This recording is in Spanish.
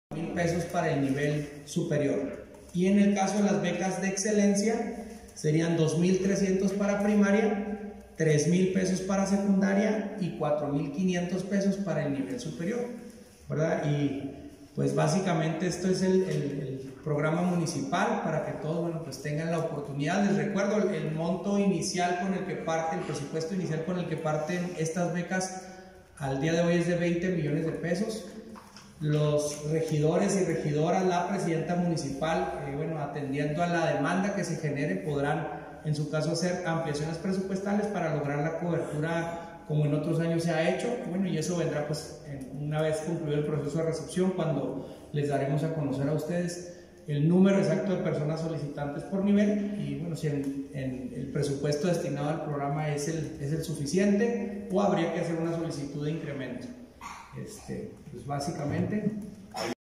$1,000 para el nivel superior. Y en el caso de las becas de excelencia, serían 2,300 para primaria, 3,000 pesos para secundaria y 4,500 pesos para el nivel superior, ¿verdad? Y pues básicamente esto es el programa municipal para que todos, bueno, pues tengan la oportunidad. Les recuerdo el monto inicial con el que parte, el presupuesto inicial con el que parten estas becas al día de hoy es de 20 millones de pesos. Los regidores y regidoras, la presidenta municipal, bueno, atendiendo a la demanda que se genere, podrán en su caso hacer ampliaciones presupuestales para lograr la cobertura como en otros años se ha hecho. Bueno, y eso vendrá pues una vez concluido el proceso de recepción, cuando les daremos a conocer a ustedes el número exacto de personas solicitantes por nivel y bueno, si en el presupuesto destinado al programa es el suficiente o habría que hacer una solicitud de incremento. Pues básicamente